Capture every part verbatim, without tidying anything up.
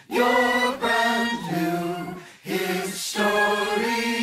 your brand new history.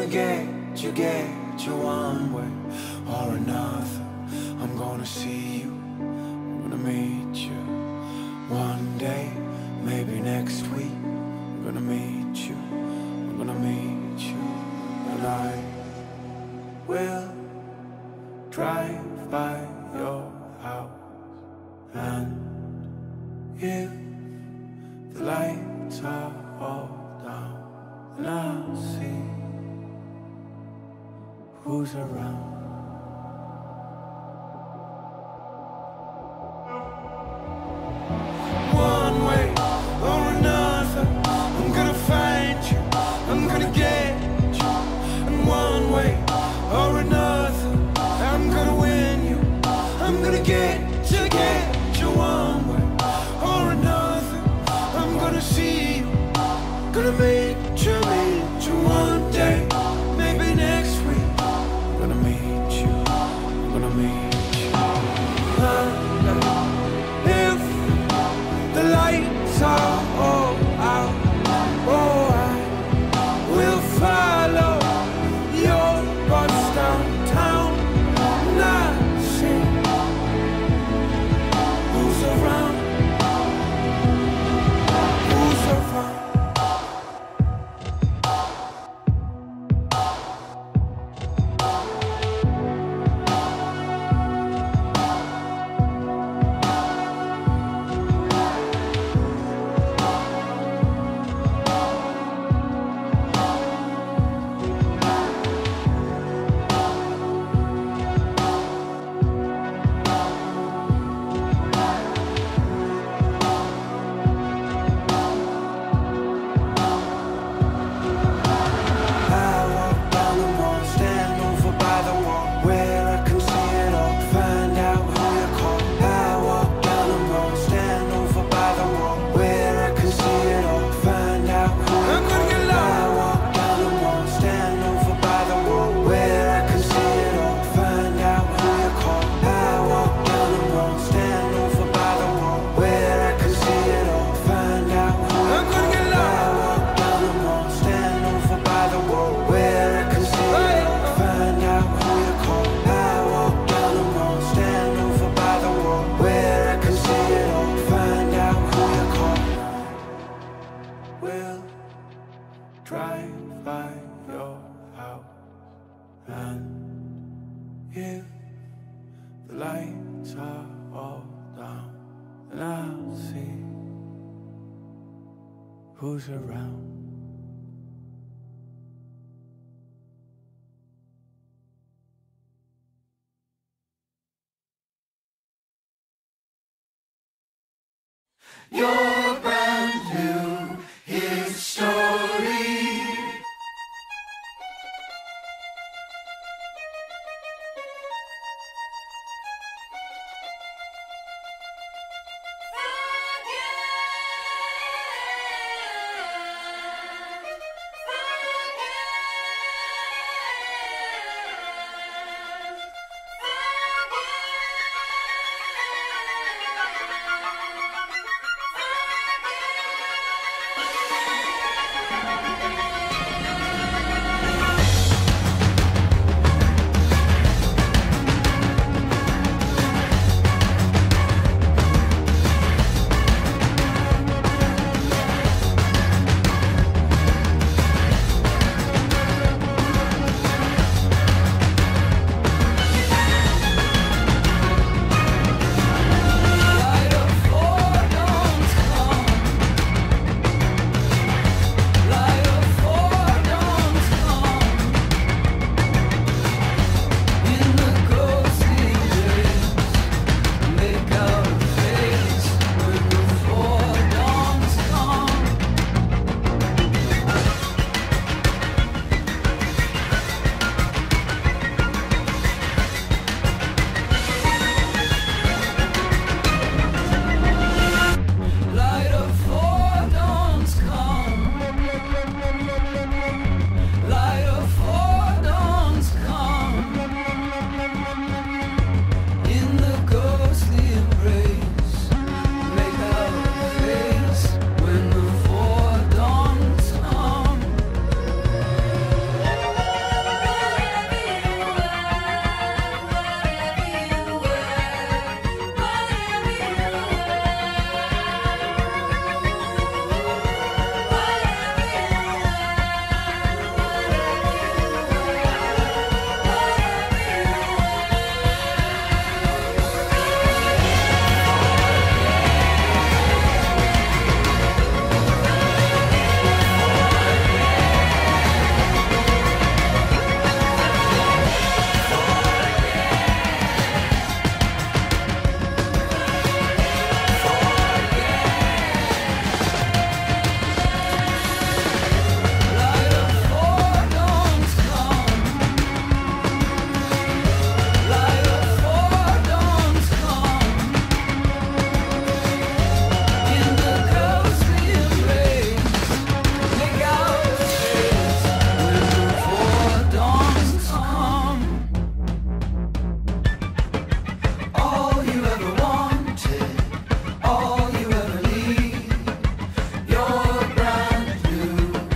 get you, get you one way or another. I'm gonna see you, I'm gonna meet you one day, maybe next week. I'm gonna meet you, I'm gonna meet you, and I will drive by your house, and if the lights are all down, and I'll see who's around. One way or another, I'm gonna find you, I'm gonna get you. And one way or another, I'm gonna win you, I'm gonna get you, get you. One way or another, I'm gonna see you, gonna meet you, meet you one day, maybe next week. I'm gonna meet you, I'm gonna meet you. If the lights are all out, oh, I will follow your bus downtown, and I'll see who's around, who's around. Drive by your house, and if the lights are all down, and I'll see who's around. You're